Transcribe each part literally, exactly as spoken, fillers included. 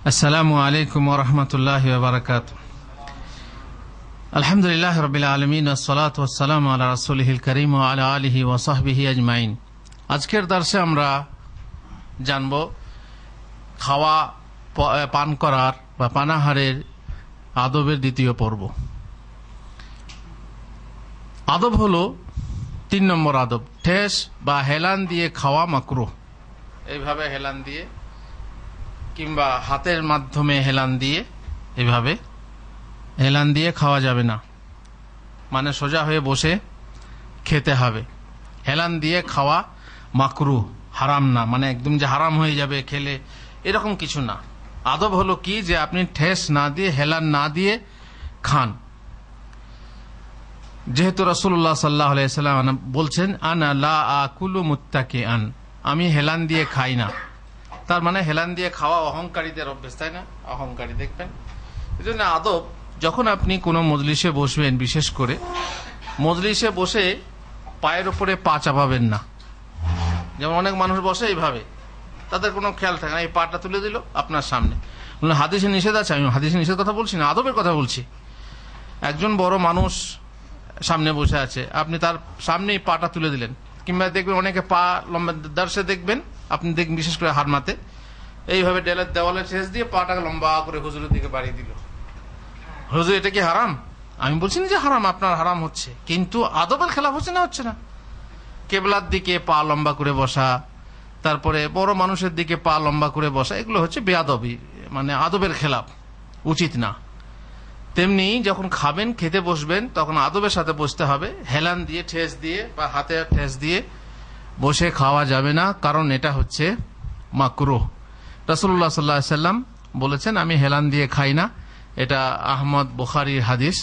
আসসালামু আলাইকুম ওয়া রাহমাতুল্লাহি ওয়া বারাকাতুহু। আলহামদুলিল্লাহি রাব্বিল আলামিন ওয়াস সালাতু ওয়াস সালামু আলা রাসূলিহিল কারীম ওয়া আলা আলিহি ওয়া সাহবিহি আজমাইন। আজকের দর্শে আমরা জানব খাওয়া পান করার বা পানাহারের আদবের দ্বিতীয় পর্ব। আদব হলো তিন নম্বর আদব, ঠেস বা হেলান দিয়ে খাওয়া মাকরুহ। এইভাবে হেলান দিয়ে কিংবা হাতের মাধ্যমে হেলান দিয়ে, এইভাবে হেলান দিয়ে খাওয়া যাবে না, মানে সোজা হয়ে বসে খেতে হবে। হেলান দিয়ে খাওয়া মাকরুহ, হারাম না, মানে একদম যে হারাম হয়ে যাবে খেলে এরকম কিছু না। আদব হলো কি, যে আপনি ঠেস না দিয়ে, হেলান না দিয়ে খান। যেহেতু রাসূলুল্লাহ সাল্লাল্লাহু আলাইহি ওয়াসাল্লাম বলছেন, আনা লা আকুলু মুত্তাকিআন, আমি হেলান দিয়ে খাই না। তার মানে হেলান দিয়ে খাওয়া অহংকারীদের অভ্যেস, তাই না? অহংকারী দেখবেন। এই জন্য আদব, যখন আপনি কোনো মজলিসে বসবেন, বিশেষ করে মজলিসে বসে পায়ের উপরে পা চাপাবেন না। যেমন অনেক মানুষ বসে এইভাবে, তাদের কোনো খেয়াল থাকে না, এই পাটা তুলে দিল আপনার সামনে। হাদিসে নিষেধ আছে, আমি হাদিসে নিষেধ কথা বলছি না, আদবের কথা বলছি। একজন বড় মানুষ সামনে বসে আছে, আপনি তার সামনেই পাটা তুলে দিলেন। কিংবা দেখবেন অনেকে পা লম্বা দার্সে দেখবেন, আপনি দেখবেন বিশেষ করে হারমাতে এইভাবে ডেলের দেওয়ালে ঠেস দিয়ে পাটাকে লম্বা করে হুজুরের দিকে বাড়িয়ে দিল। হুজুর, এটা কি হারাম? আমি বলছি না যে হারাম, আপনার হারাম হচ্ছে, কিন্তু আদবের খেলাফ হচ্ছে না, হচ্ছে না? কেবলার দিকে পা লম্বা করে বসা, তারপরে বড় মানুষের দিকে পা লম্বা করে বসা, এগুলো হচ্ছে বেয়াদবি, মানে আদবের খেলাফ, উচিত না। তেমনি যখন খাবেন, খেতে বসবেন, তখন আদবের সাথে বসতে হবে। হেলান দিয়ে, ঠেস দিয়ে বা হাতে ঠেস দিয়ে বসে খাওয়া যাবে না, কারণ এটা হচ্ছে মাকরুহ। রাসূলুল্লাহ সাল্লাল্লাহু আলাইহি ওয়াসাল্লাম বলেছেন, আমি হেলান দিয়ে খাই না। এটা আহমদ বুখারীর হাদিস।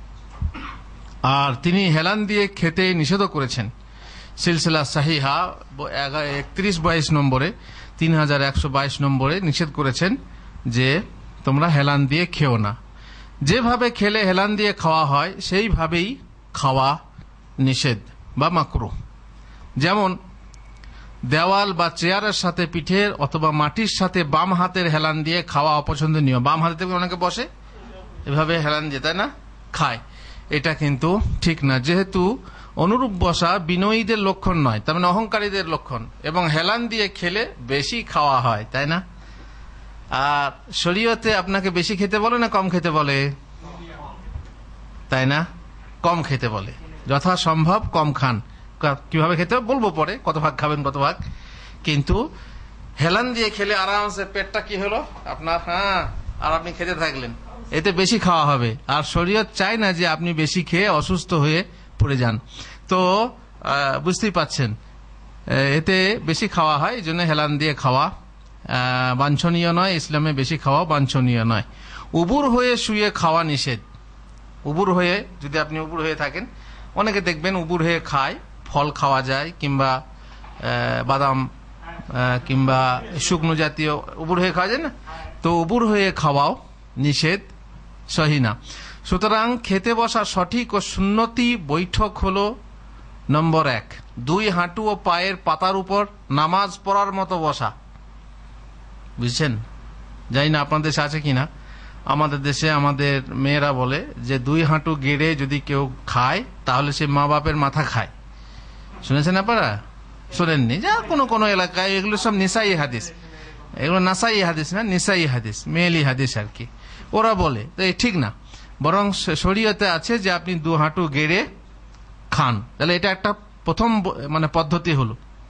আর তিনি হেলান দিয়ে খেতে নিষেধ করেছেন। সিলসিলা সাহিহা একত্রিশ বাইশ নম্বরে, তিন হাজার একশো বাইশ নম্বরে নিষেধ করেছেন যে তোমরা হেলান দিয়ে খেও না। যেভাবে খেলে হেলান দিয়ে খাওয়া হয় সেইভাবেই খাওয়া নিষেধ বা মাকরুহ। যেমন দেওয়াল বা চেয়ারের সাথে পিঠের অথবা মাটির সাথে বাম হাতের হেলান দিয়ে খাওয়া অপছন্দনীয়। বাম হাতে অনেকে বসে এভাবে হেলান দিয়ে, তাই না, খায়, এটা কিন্তু ঠিক না। যেহেতু অনুরূপ বসা বিনয়ীদের লক্ষণ নয়, তার মানে অহংকারীদের লক্ষণ, এবং হেলান দিয়ে খেলে বেশি খাওয়া হয়, তাই না? আর শরীয়তে আপনাকে বেশি খেতে বলে না কম খেতে বলে? তাই না, কম খেতে বলে। যথাসম্ভব কম খান। কিভাবে খেতে বলবো পরে, কত ভাগ খাবেন কত ভাগ। কিন্তু হেলান দিয়ে খেলে আরামসে পেটটা কি হলো আপনার, হ্যাঁ, আর আপনি খেতে থাকলেন, এতে বেশি খাওয়া হবে। আর শরীয়ত চায় না যে আপনি বেশি খেয়ে অসুস্থ হয়ে পড়ে যান। তো বুঝতেই পাচ্ছেন, এতে বেশি খাওয়া হয়, এই জন্য হেলান দিয়ে খাওয়া বাঞ্ছনীয় নয়। ইসলামে বেশি খাওয়া বাঞ্ছনীয় নয়। উবুর হয়ে শুয়ে খাওয়া নিষেধ। উবুর হয়ে, যদি আপনি উবুর হয়ে থাকেন, অনেকে দেখবেন উবুর হয়ে খায়, ফল খাওয়া যায়, কিংবা বাদাম কিংবা শুকনো জাতীয় উবুর হয়ে খাওয়া যায় না, তো উবুর হয়ে খাওয়াও নিষেধ, সহি না। সুতরাং খেতে বসা সঠিক ও সুন্নতি বৈঠক হলো নম্বর এক, দুই হাঁটু ও পায়ের পাতার উপর নামাজ পড়ার মতো বসা। বুঝছেন? জানি না আপনাদের দেশে আছে কিনা। আমাদের দেশে আমাদের মেয়েরা বলে যে দুই হাঁটু গেড়ে যদি কেউ খায় তাহলে সে মা বাপের মাথা খায়। শুনেছেন আপনারা? শোনেননি? যা কোনো কোনো এলাকায় এগুলো সব নিসাই হাদিস, এগুলো নাসাই হাদিস না, নিসাই হাদিস, মেয়েলি হাদিস আর কি, ওরা বলে। তো ঠিক না, বরং শরীয়তে আছে যে আপনি দু হাঁটু গেড়ে খান। তাহলে এটা একটা প্রথম মানে পদ্ধতি হলো।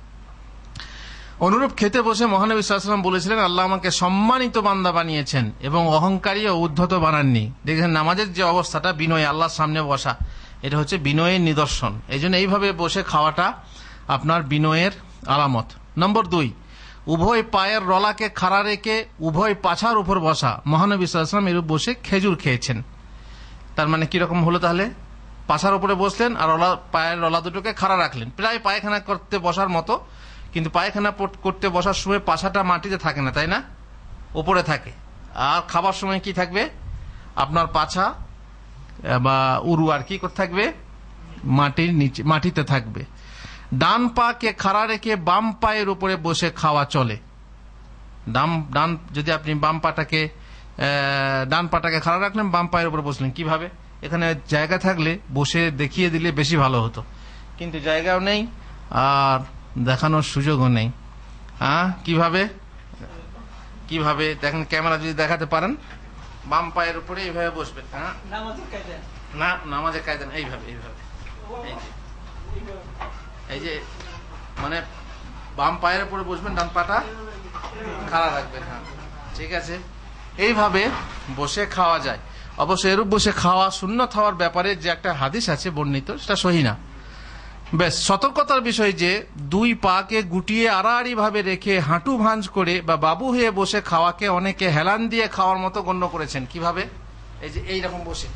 অনুরূপ খেতে বসে মহানবী সাল্লাল্লাহু আলাইহি ওয়াসাল্লাম বলেছিলেন, আল্লাহ আমাকে সম্মানিত বান্দা বানিয়েছেন এবং অহংকারী ও উদ্ধত বানাননি। দেখেন নামাজের যে অবস্থাটা, বিনয়, আল্লাহর সামনে বসা, এটা হচ্ছে বিনয়ের নিদর্শন। এই জন্য এইভাবে বসে খাওয়াটা আপনার বিনয়ের আলামত। নম্বর দুই, উভয় পায়ের রলাকে খাড়া রেখে উভয় পাছার উপর বসা। মহানবী সাল্লাল্লাহু আলাইহি ওয়াসাল্লাম এরূপ বসে খেজুর খেয়েছেন। তার মানে কিরকম হলো তাহলে? পাছার উপরে বসলেন আর রলা, পায়ের রলা দুটোকে খাড়া রাখলেন, প্রায় পায়খানা করতে বসার মতো। কিন্তু পায়খানা করতে বসার সময় পাছাটা মাটিতে থাকে না, তাই না, উপরে থাকে। আর খাবার সময় কি থাকবে? আপনার পাছা বা উরু আর কি করতে থাকবে? মাটির নিচে, মাটিতে থাকবে। ডান পাকে খাড়া রেখে বাম পায়ের উপরে বসে খাওয়া চলে। ডান ডান যদি আপনি বাম পাটাকে ডান পাটাকে খাড়া রাখলেন, বাম পায়ের উপর বসলেন, কিভাবে? এখানে জায়গা থাকলে বসে দেখিয়ে দিলে বেশি ভালো হতো, কিন্তু জায়গাও নেই আর দেখানোর সুযোগও নেই। হ্যাঁ, কিভাবে কিভাবে দেখেন, ক্যামেরা যদি দেখাতে পারেন, বাম পায়ের উপরে এইভাবে বসবেন। হ্যাঁ, না নামাজের কায়দা না, এইভাবে এইভাবে এই যে এই যে মানে বাম পায়ের উপরে বসবেন, ডান পাটা খাড়া রাখবেন। হ্যাঁ, ঠিক আছে। এইভাবে বসে খাওয়া যায়। অবশ্য এরূপ বসে খাওয়া সুন্নত হওয়ার ব্যাপারে যে একটা হাদিস আছে বর্ণিত, সেটা সহি না। বেশ সতর্কতার বিষয় যে দুই পাকে গুটিয়ে আড়াআড়ি ভাবে রেখে হাঁটু ভাঁজ করে বা বাবু হয়ে বসে খাওয়াকে অনেকে হেলান দিয়ে খাওয়ার মতো গণ্য করেছেন। কিভাবে? এই যে এইরকম বসে,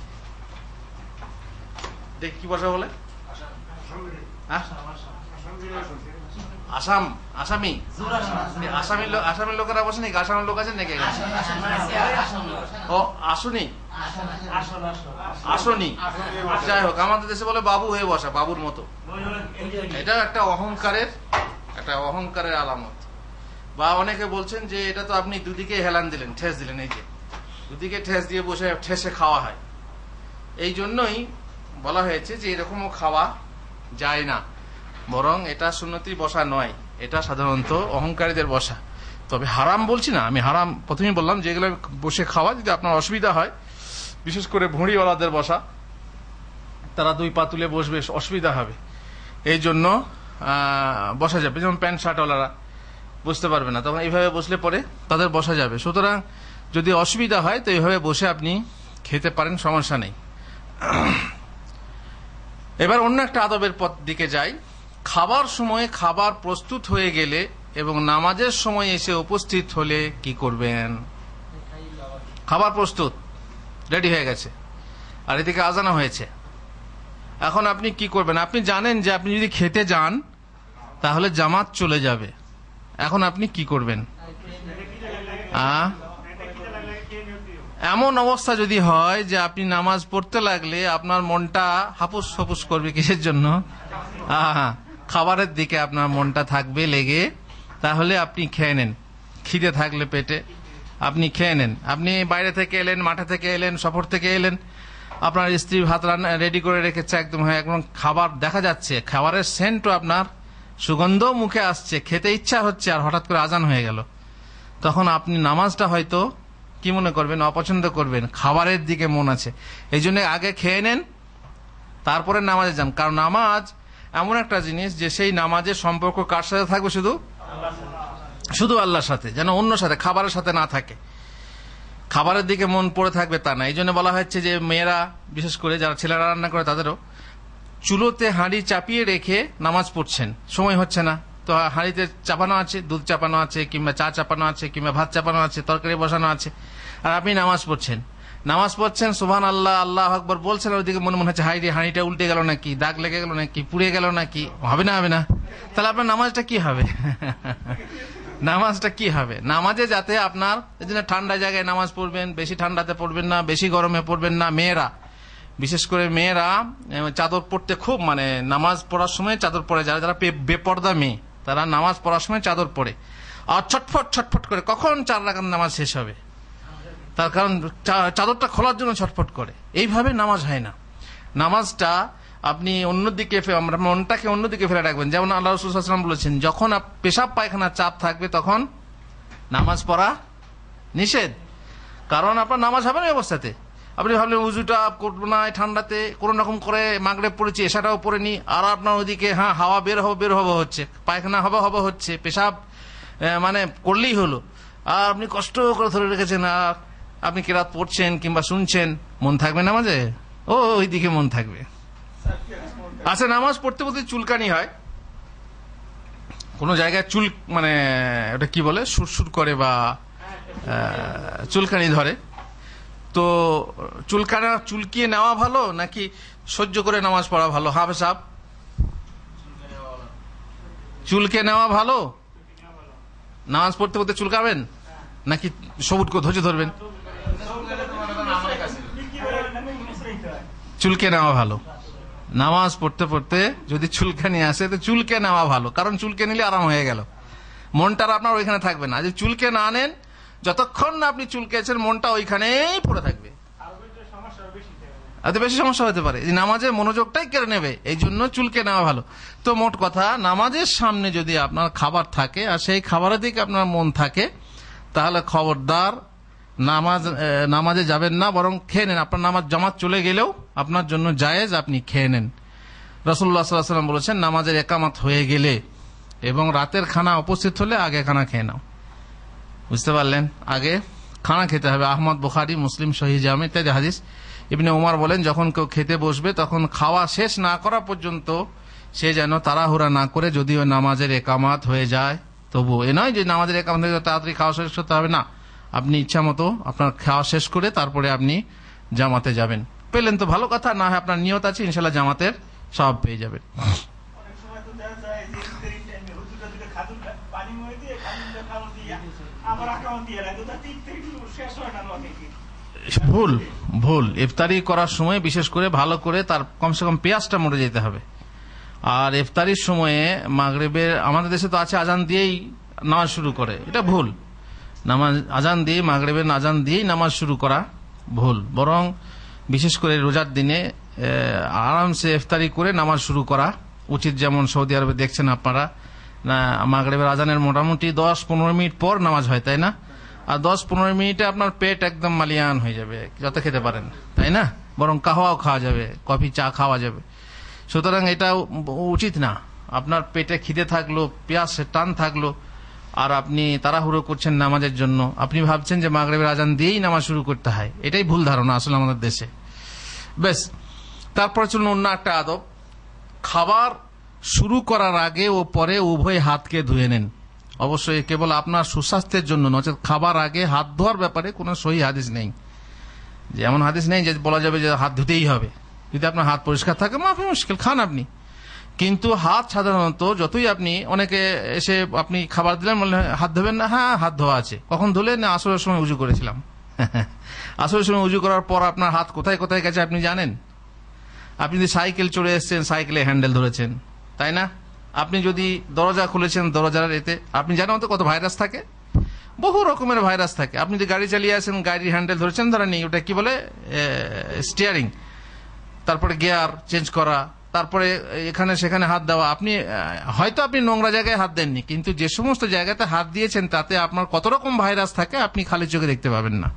দেখ কি বসে বলে, আসাম আসামি আসামি আসামের লোকেরা বসে নাকি? আসামের লোক আছেন নাকি? ও আসুনি আসনি, যাই হোক, আমাদের দেশে বলে বাবু হয়ে বসা, বাবুর মতো। এটা একটা অহংকারের একটা অহংকারের আলামত। বা অনেকে বলছেন যে এটা তো আপনি দুদিকে হেলান দিলেন, ঠেস দিলেন। এই যে দুদিকে ঠেস দিয়ে বসে ঠেসে খাওয়া হয়, এই জন্যই বলা হয়েছে যে এরকমও খাওয়া যায় না, বরং এটা সুন্নতি বসা নয়, এটা সাধারণত অহংকারীদের বসা। তবে হারাম বলছি না আমি, হারাম প্রথমেই বললাম যেগুলো বসে খাওয়া, যদি আপনার অসুবিধা হয়, বিশেষ করে ভুঁড়িওয়ালাদের বসা, তারা দুই পা তুলে বসবে, অসুবিধা হবে, এই জন্য বসা যাবে। যেমন প্যান্ট শার্টওয়ালারা বসতে পারবে না, তখন এইভাবে বসলে পরে তাদের বসা যাবে। সুতরাং যদি অসুবিধা হয় তো এইভাবে বসে আপনি খেতে পারেন, সমস্যা নেই। এবার অন্য একটা আদবের পথ দিকে যাই। খাবার সময় খাবার প্রস্তুত হয়ে গেলে এবং নামাজের সময় এসে উপস্থিত হলে কি করবেন? খাবার প্রস্তুত, রেডি হয়ে গেছে, আর এদিকে আজানো হয়েছে, এখন আপনি কি করবেন? আপনি জানেন যে আপনি যদি খেতে যান তাহলে জামাত চলে যাবে, এখন আপনি কি করবেন? আহ এমন অবস্থা যদি হয় যে আপনি নামাজ পড়তে লাগলে আপনার মনটা হাপুস হাপুস করবে, কিসের জন্য? আহা, খাবারের দিকে আপনার মনটা থাকবে লেগে, তাহলে আপনি খেয়ে নেন। খিদে থাকলে পেটে আপনি খেয়ে নেন। আপনি বাইরে থেকে এলেন, মাঠে থেকে এলেন, সফর থেকে এলেন, আপনার স্ত্রী ভাত রান্না রেডি করে রেখেছে, একদম হ্যাঁ একদম খাবার দেখা যাচ্ছে, খাবারের সেন্টও আপনার সুগন্ধ মুখে আসছে, খেতে ইচ্ছা হচ্ছে, আর হঠাৎ করে আজান হয়ে গেল, তখন আপনি নামাজটা হয়তো কি মনে করবেন? অপছন্দ করবেন, খাবারের দিকে মন আছে। এই জন্য আগে খেয়ে নেন, তারপরে নামাজে যান। কারণ নামাজ এমন একটা জিনিস যে সেই নামাজের সম্পর্ক কার সাথে থাকবে? শুধু শুধু আল্লাহর সাথে, যেন অন্য সাথে, খাবারের সাথে না থাকে। খাবারের দিকে মন পড়ে থাকবে তা না। এই জন্য বলা হচ্ছে যে মেয়েরা, বিশেষ করে যারা ছেলেরা রান্না করে, তাদেরও চুলোতে হাঁড়ি চাপিয়ে রেখে নামাজ পড়ছেন, সময় হচ্ছে না, তো হাঁড়িতে চাপানো আছে, দুধ চাপানো আছে, কিংবা চা চাপানো আছে, কিংবা ভাত চাপানো আছে, তরকারি বসানো আছে, আর আপনি নামাজ পড়ছেন নামাজ পড়ছেন সুবহান আল্লাহ, আল্লাহ আকবার বলছেন, ওইদিকে মনে মনে হচ্ছে হাঁড়ি হাঁড়িটা উল্টে গেল নাকি, দাগ লেগে গেল নাকি, পুড়ে গেল নাকি, হবে না হবে না? তাহলে আপনার নামাজটা কি হবে? নামাজটা কি হবে? নামাজে যাতে আপনার, এই জন্য ঠান্ডা জায়গায় নামাজ পড়বেন, বেশি ঠান্ডাতে পড়বেন না, বেশি গরমে পড়বেন না। মেয়েরা, বিশেষ করে মেয়েরা চাদর পড়তে খুব, মানে নামাজ পড়ার সময় চাদর পরে, যারা যারা বেপর্দা মেয়ে তারা নামাজ পড়ার সময় চাদর পরে, আর ছটফট ছটফট করে কখন চার রাকাত নামাজ শেষ হবে, তার কারণ চাদরটা খোলার জন্য ছটফট করে। এইভাবে নামাজ হয় না। নামাজটা আপনি অন্যদিকে, আমরা মনটাকে অন্যদিকে ফেলে রাখবেন। যেমন আল্লাহ রাসূল সাল্লাল্লাহু আলাইহি ওয়াসাল্লাম বলেছেন, যখন পেশাব পায়খানার চাপ থাকবে তখন নামাজ পড়া নিষেধ। কারণ আপনার নামাজ হবে না এই অবস্থাতে। আপনি ভাবলেন উজুটা করবো না ঠান্ডাতে, কোন রকম করে মাগরিব পড়েছি, এশাটাও পড়ে নি, আর আপনার ওইদিকে হ্যাঁ হাওয়া বের হবো বের হবো হচ্ছে, পায়খানা হবে হবে হচ্ছে, পেশাব মানে করলেই হলো, আর আপনি কষ্ট করে ধরে রেখেছেন, আর আপনি কেরাত পড়ছেন কিংবা শুনছেন, মন থাকবে নামাজে? ও ওইদিকে মন থাকবে। আচ্ছা, নামাজ পড়তে পড়তে চুলকানি হয়, কোন জায়গায় চুল, মানে ওটা কি বলে, সুরসুর করে বা চুলকানি ধরে, তো চুলকানা চুলকিয়ে নেওয়া ভালো নাকি সহ্য করে নামাজ পড়া ভালো? হাফেজ সাহেব, চুলকে নেওয়া ভালো? নামাজ পড়তে পড়তে চুলকাবেন নাকি সবুজ করে ধৈর্য ধরবেন? চুলকে নেওয়া ভালো। নামাজ পড়তে পড়তে যদি চুলকানি আসে তো চুলকে নেওয়া ভালো, কারণ চুলকে নিলে আরাম হয়ে গেল, মনটা আপনার ওইখানে থাকবে না। যদি চুলকে না আনেন, যতক্ষণ না আপনি চুলকেছেন মনটা ওইখানেই পড়ে থাকবে, এত বেশি সমস্যা হতে পারে। নামাজে মনোযোগটাই কেড়ে নেবে, এই জন্য চুলকে নেওয়া ভালো। তো মোট কথা, নামাজের সামনে যদি আপনার খাবার থাকে আর সেই খাবারের দিকে আপনার মন থাকে, তাহলে খবরদার নামাজ নামাজে যাবেন না, বরং খেয়ে নেন। আপনার নামাজ জামাত চলে গেলেও আপনার জন্য জায়েজ, আপনি খেয়ে নেন। রাসূলুল্লাহ সাল্লাল্লাহু আলাইহি ওয়াসাল্লাম বলেছেন, নামাজের একামত হয়ে গেলে এবং রাতের খানা উপস্থিত হলে আগে খানা খেয়ে নাও। বুঝতে পারলেন? আগে খানা খেতে হবে। আহমদ, বুখারী, মুসলিম, সহিহ জামি ইত্যাদি হাদিস। ইবনে উমর বলেন, যখন কেউ খেতে বসবে তখন খাওয়া শেষ না করা পর্যন্ত সে যেন তাড়াহুড়া না করে, যদিও নামাজের একামত হয়ে যায় তবু। এ নয় যে নামাজের একামত হয়ে তাড়াতাড়ি খাওয়া শেষ করতে হবে, না। আপনি ইচ্ছা মতো আপনার খাওয়া শেষ করে তারপরে আপনি জামাতে যাবেন। পেলেন তো ভালো কথা, না হয় আপনার নিয়ত আছে ইনশাল্লাহ জামাতের সওয়াব পেয়ে যাবেন। ভুল ভুল ইফতারি করার সময় বিশেষ করে ভালো করে তার কমসে কম পেঁয়াজটা মরে যেতে হবে। আর ইফতারির সময়ে মাগরিবের, আমাদের দেশে তো আছে আজান দিয়েই নামাজ শুরু করে, এটা ভুল। নামাজ আজান দিয়ে, মাগরিবের আজান দিয়েই নামাজ শুরু করা ভুল। বরং বিশেষ করে রোজার দিনে আরামসে ইফতারি করে নামাজ শুরু করা উচিত। যেমন সৌদি আরবে দেখছেন আপনারা, মাগরিবের আজানের মোটামুটি দশ পনেরো মিনিট পর নামাজ হয়, তাই না? আর দশ পনেরো মিনিটে আপনার পেট একদম মালিয়ান হয়ে যাবে, যত খেতে পারেন, তাই না? বরং কাহওয়াও খাওয়া যাবে, কফি চা খাওয়া যাবে। সুতরাং এটা উচিত না। আপনার পেটে খিদে থাকলো, পেঁয়াজ টান থাকলো, আর আপনি তাড়াহুড়ো করছেন নামাজের জন্য, আপনি ভাবছেন যে মাগরিবের আজান দিয়েই নামাজ শুরু করতে হয়। এটাই ভুল ধারণা আসলে আমাদের দেশে। বেশ, তারপরে চলুন অন্য একটা আদব। খাবার শুরু করার আগে ও পরে উভয় হাতকে ধুয়ে নেন। অবশ্যই কেবল আপনার সুস্বাস্থ্যের জন্য, নচেত খাবার আগে হাত ধোয়ার ব্যাপারে কোনো সহি হাদিস নেই। যে এমন হাদিস নেই যে বলা যাবে যে হাত ধুতেই হবে। যদি আপনার হাত পরিষ্কার থাকে, মাফি মুশকিল, খান আপনি। কিন্তু হাত সাধারণত যতই আপনি, অনেকে এসে আপনি খাবার দিলেন, বললেন হাত ধোবেন না, হ্যাঁ হাত ধোয়া আছে। কখন ধুলেন? না, আসরের সময় উজু করেছিলাম। আসরের সময় উজু করার পর আপনার হাত কোথায় কোথায় গেছে আপনি জানেন? আপনি যদি সাইকেল চড়ে এসছেন, সাইকেলে হ্যান্ডেল ধরেছেন, তাই না? আপনি যদি দরজা খুলেছেন, দরজার এতে আপনি জানেন তো কত ভাইরাস থাকে, বহু রকমের ভাইরাস থাকে। আপনি যদি গাড়ি চালিয়ে আসেন, গাড়ির হ্যান্ডেল ধরেছেন, ধরেন ওটা কি বলে, স্টিয়ারিং, তারপরে গিয়ার চেঞ্জ করা, তারপরে এখানে সেখানে হাত দেওয়া। আপনি হয়তো আপনি নোংরা জায়গায় হাত দেননি, কিন্তু যে সমস্ত জায়গাতে হাত দিয়েছেন তাতে আপনার কত রকম ভাইরাস থাকে আপনি খালি চোখে দেখতে পাবেন না।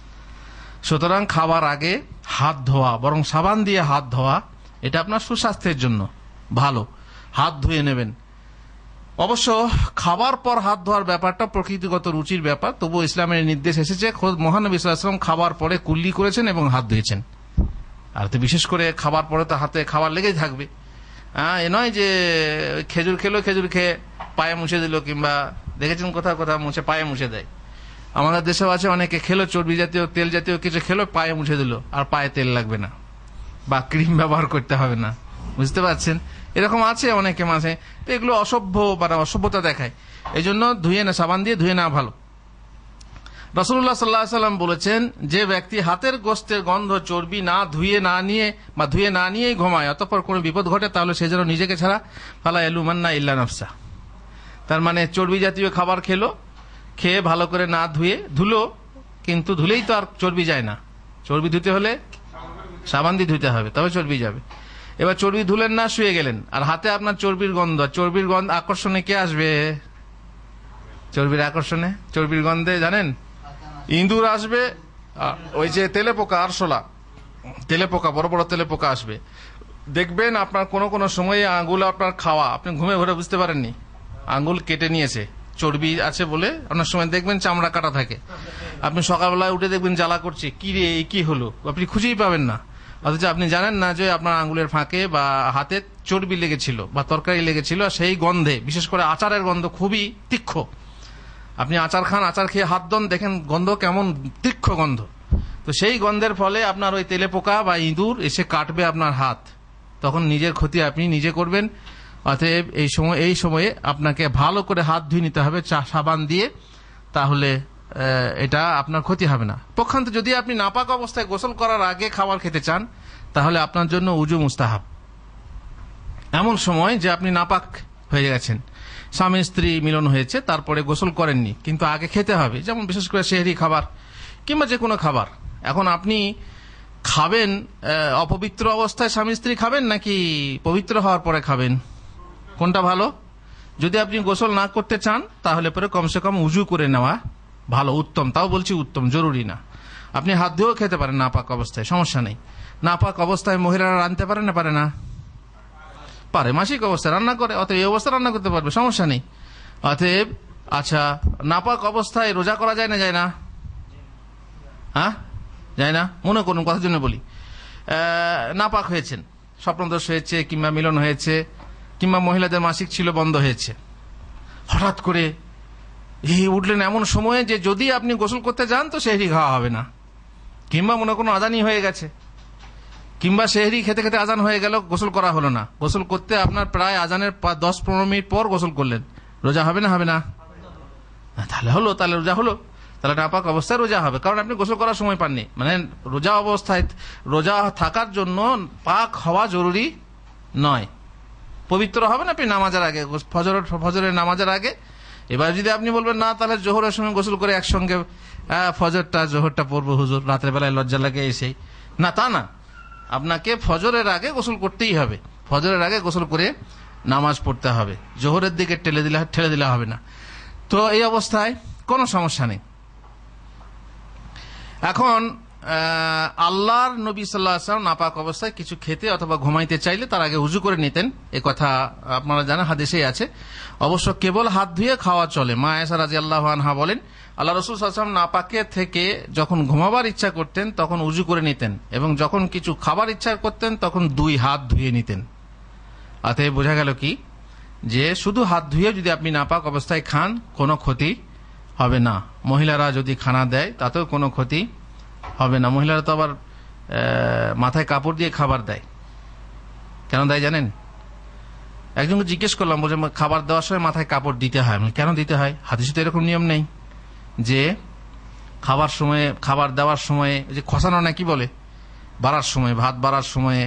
সুতরাং খাবার আগে হাত ধোয়া, বরং সাবান দিয়ে হাত ধোয়া, এটা আপনার সুস্বাস্থ্যের জন্য ভালো। হাত ধুয়ে নেবেন। অবশ্য খাবার পর হাত ধোয়ার ব্যাপারটা প্রকৃতিগত রুচির ব্যাপার, তবু ইসলামের নির্দেশ এসেছে। খোদ মহানবী সাল্লাল্লাহু আলাইহি ওয়াসাল্লাম খাবার পরে কুল্লি করেছেন এবং হাত ধুয়েছেন। আর তো বিশেষ করে খাবার পরে তো হাতে খাবার লেগেই থাকবে। হ্যাঁ, এ নয় যে খেজুর খেলো, খেজুর খেয়ে পায়ে মুছে দিল, কিংবা দেখেছেন কোথাও কোথাও মুছে পায়ে মুছে দেয়। আমাদের দেশেও আছে অনেকে খেলো, চর্বি জাতীয় তেল জাতীয় কিছু খেলো, পায়ে মুছে দিল, আর পায়ে তেল লাগবে না বা ক্রিম ব্যবহার করতে হবে না। বুঝতে পারছেন? এরকম আছে অনেকে মাঝে। তো এগুলো অসভ্য বা অসভ্যতা দেখায়। এই জন্য ধুয়ে না, সাবান দিয়ে ধুয়ে না ভালো। রাসূলুল্লাহ সাল্লাল্লাহু আলাইহি ওয়াসাল্লাম বলেছেন, যে ব্যক্তি হাতের গোস্তের গন্ধ চর্বি না ধুয়ে না নিয়ে বা ধুয়ে না নিয়েই ঘুমায়, অতঃপর কোনো বিপদ ঘটে, তাহলে সে যেন নিজেকে ছাড়া ফালা ইয়ালুমান্না ইল্লা নাফসা। তার মানে চর্বি জাতীয় খাবার খেলো, খেয়ে ভালো করে না ধুয়ে, ধুলো কিন্তু ধুলেই তো আর চর্বি যায় না। চর্বি ধুতে হলে সাবান দিয়ে ধুতে হবে, তবে চর্বি যাবে। এবার চর্বি ধুলেন না, শুয়ে গেলেন, আর হাতে আপনার চর্বির গন্ধ। চর্বির গন্ধ আকর্ষণে কে আসবে? চর্বির আকর্ষণে, চর্বির গন্ধে জানেন ইঁদুর আসবে, ওই যে তেলে পোকা, আরশোলা তেলে পোকা, বড় বড় তেলে পোকা আসবে। দেখবেন আপনার কোনো কোনো সময়ে আঙ্গুল আপনার খাওয়া, আপনি ঘুমে ঘরে বুঝতে পারেননি, আঙ্গুল কেটে নিয়েছে, চর্বি আছে বলে। আপনার সময় দেখবেন চামড়া কাটা থাকে, আপনি সকালবেলায় উঠে দেখবেন জ্বালা করছে, কি রে কি হলো, আপনি খুঁজেই পাবেন না। অথচ আপনি জানেন না যে আপনার আঙ্গুলের ফাঁকে বা হাতে চর্বি লেগেছিল বা তরকারি লেগেছিল। সেই গন্ধে, বিশেষ করে আচারের গন্ধ খুবই তীক্ষ্ণ। আপনি আচার খান, আচার খেয়ে হাত দন, দেখেন গন্ধ কেমন তীক্ষ্ণ গন্ধ। তো সেই গন্ধের ফলে আপনার ওই তেলে পোকা বা ইঁদুর এসে কাটবে আপনার হাত, তখন নিজের ক্ষতি আপনি নিজে করবেন। অতএব এই সময় এই সময়ে আপনাকে ভালো করে হাত ধুয়ে নিতে হবে চা সাবান দিয়ে, তাহলে এটা আপনার ক্ষতি হবে না। পক্ষান্তরে যদি আপনি নাপাক অবস্থায় গোসল করার আগে খাবার খেতে চান, তাহলে আপনার জন্য উজু মুস্তাহাব। এমন সময় যে আপনি নাপাক হয়ে গেছেন, স্বামী স্ত্রী মিলন হয়েছে, তারপরে গোসল করেননি, কিন্তু আগে খেতে হবে, যেমন বিশেষ করে সেহরি খাবার কিংবা যে কোনো খাবার। এখন আপনি খাবেন অপবিত্র অবস্থায় স্বামী স্ত্রী খাবেন নাকি পবিত্র হওয়ার পরে খাবেন, কোনটা ভালো? যদি আপনি গোসল না করতে চান তাহলে পরে কমসে কম উজু করে নেওয়া ভালো, উত্তম। তাও বলছি উত্তম, জরুরি না। আপনি হাত ধুয়েও খেতে পারেন নাপাক অবস্থায়, সমস্যা নেই। নাপাক অবস্থায় মহিলারা রাঁধতে পারে না পারে না? পারে, মাসিক অবস্থায় রান্না করে, অতএব এই অবস্থায় রান্না করতে পারবে, সমস্যা নেই। অতএব আচ্ছা, নাপাক অবস্থায় রোজা করা যায় না যায় না? হ্যাঁ, যায় না। মনে করুন, কথার জন্য বলি, নাপাক হয়েছেন, স্বপ্নদোষ হয়েছে কিংবা মিলন হয়েছে কিংবা মহিলাদের মাসিক ছিল বন্ধ হয়েছে, হঠাৎ করে এই উঠলেন এমন সময়ে যে যদি আপনি গোসল করতে যান তো সেহরি খাওয়া হবে না, কিংবা মনে করুন আজানই হয়ে গেছে, কিংবা সেহরি খেতে খেতে আজান হয়ে গেল, গোসল করা হলো না। গোসল করতে আপনার প্রায় আজানের দশ পনেরো মিনিট পর গোসল করলেন, রোজা হবে না হবে না? তাহলে হলো, তাহলে রোজা হলো, তাহলে নাপাক অবস্থায় রোজা হবে, কারণ আপনি গোসল করার সময় পাননি। মানে রোজা অবস্থায়, রোজা থাকার জন্য পাক হওয়া জরুরি নয়। পবিত্র হবেন আপনি নামাজের আগে, ফজর ফজরের নামাজের আগে। এবার যদি আপনি বলবেন না তাহলে জোহরের সময় গোসল করে একসঙ্গে ফজরটা জোহরটা পড়বো হুজুর, রাতের বেলায় লজ্জা লাগে এসেই, না তা না, আপনাকে ফজরের আগে গোসল করতেই হবে, ফজরের আগে গোসল করে নামাজ পড়তে হবে, জোহরের দিকে ঠেলে দিলে ঠেলে দিলে হবে না। তো এই অবস্থায় কোনো সমস্যা নেই। এখন আল্লাহর নবী সাল্লাল্লাহু আলাইহি ওয়াসাল্লাম নাপাক অবস্থায় কিছু খেতে অথবা ঘুমাইতে চাইলে তার আগে উযু করে নিতেন, এ কথা আপনারা জানেন, হাদিসেই আছে। অবশ্য কেবল হাত ধুয়ে খাওয়া চলে। মা আয়েশা রাদিয়াল্লাহু আনহা বলেন, আল্লাহ রাসূল সাল্লাল্লাহু আলাইহি ওয়াসাল্লাম নাপাকে থেকে যখন ঘুমাবার ইচ্ছা করতেন তখন উযু করে নিতেন, এবং যখন কিছু খাবার ইচ্ছা করতেন তখন দুই হাত ধুয়ে নিতেন। অতএব বোঝা গেল কি, যে শুধু হাত ধুয়ে যদি আপনি নাপাক অবস্থায় খান কোনো ক্ষতি হবে না। মহিলারা যদি খানা দেয় তাতেও কোনো ক্ষতি হবে না। মহিলারা তো আবার মাথায় কাপড় দিয়ে খাবার দেয়, কেন দেয় জানেন? একজনকে জিজ্ঞেস করলাম, বলছে খাবার দেওয়ার সময় মাথায় কাপড় দিতে হয়। কেন দিতে হয়? হাদিসে তো এরকম নিয়ম নেই যে খাবার সময়ে, খাবার দেওয়ার সময়ে যে খসানো নাকি বলে, বাড়ার সময়, ভাত বাড়ার সময়ে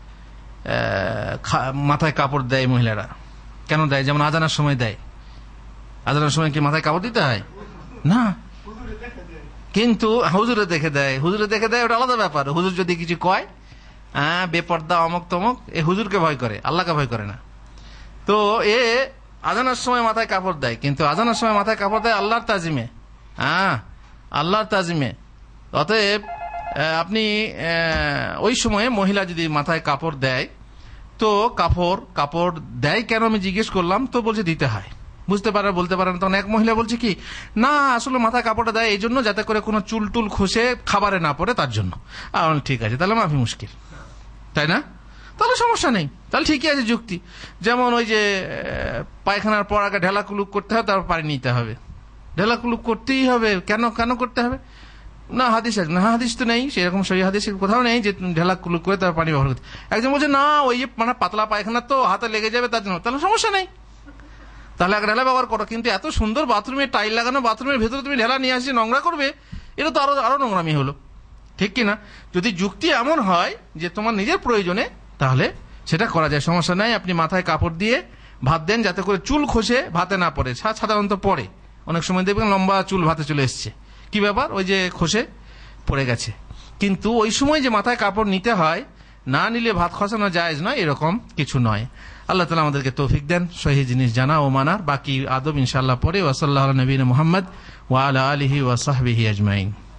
মাথায় কাপড় দেয় মহিলারা। কেন দেয়? যেমন আজানের সময় দেয়। আজানের সময় কি মাথায় কাপড় দিতে হয়? না, কিন্তু হুজুরে দেখে দেয়, হুজুরে দেখে দেয়, ওটা আলাদা ব্যাপার। হুজুর যদি কিছু কয়, হ্যাঁ বেপর্দা অমক তমক, এ হুজুরকে ভয় করে, আল্লাহকে ভয় করে না। তো এ আজানের সময় মাথায় কাপড় দেয়, কিন্তু আজানের সময় মাথায় কাপড় দেয় আল্লাহর তাজিমে, হ্যাঁ আল্লাহর তাজিমে। অতএব আপনি ওই সময়ে মহিলা যদি মাথায় কাপড় দেয়, তো কাপড় কাপড় দেয় কেন আমি জিজ্ঞেস করলাম, তো বলছে দিতে হয়। বুঝতে পারে, বলতে পারেন। তখন এক মহিলা বলছে কি, না আসলে মাথায় কাপড়টা দেয় এই জন্য যাতে করে কোনো চুল টুল খসে খাবারে না পড়ে, তার জন্য। ঠিক আছে, তাহলে মাফি মুশকিল, তাই না? তাহলে সমস্যা নেই, তাহলে ঠিকই আছে যুক্তি। যেমন ওই যে পায়খানার পর আগে ঢেলা কুলুক করতে হবে, তারপর পানি নিতে হবে। ঢেলা কুলুক করতেই হবে, কেন কেন করতে হবে? না হাদিস আছে, না হাদিস তো নেই সেরকম, সহি হাদিস কোথাও নেই যে ঢেলা কুলুক করে তারপর পানি ব্যবহার করতে। একজন বলছে না ওই যে মানে পাতলা পায়খানা তো হাতে লেগে যাবে তার জন্য, তাহলে সমস্যা নেই, তাহলে এক ঢেলা ব্যবহার করো। কিন্তু এত সুন্দর বাথরুমে টাইল লাগানো বাথরুমের ভেতরে তুমি ঢেলা নিয়ে আসি নোংরা করবে, এটা তো আরো আরো নোংরামি হলো, ঠিক কিনা? যদি যুক্তি এমন হয় যে তোমার নিজের প্রয়োজনে, তাহলে সেটা করা যায়, সমস্যা নাই। আপনি মাথায় কাপড় দিয়ে ভাত দেন যাতে করে চুল খসে ভাতে না পড়ে। সাধারণত পড়ে, অনেক সময় দেখবেন লম্বা চুল ভাতে চলে এসছে, কি ব্যাপার, ওই যে খসে পড়ে গেছে। কিন্তু ওই সময় যে মাথায় কাপড় নিতে হয়, না নিলে ভাত খসানো জায়েজ নয়, এরকম কিছু নয়। আল্লাহ তাআলা আমাদেরকে তৌফিক দেন সহি জিনিস জানা ও মানার। বাকি আদব ইনশাআল্লাহ পরে। ওয়া সাল্লাল্লাহু আলা নবিয়িনা মুহাম্মদ ওয়া আলা আলিহি ওয়া সাহবিহি আজমাইন।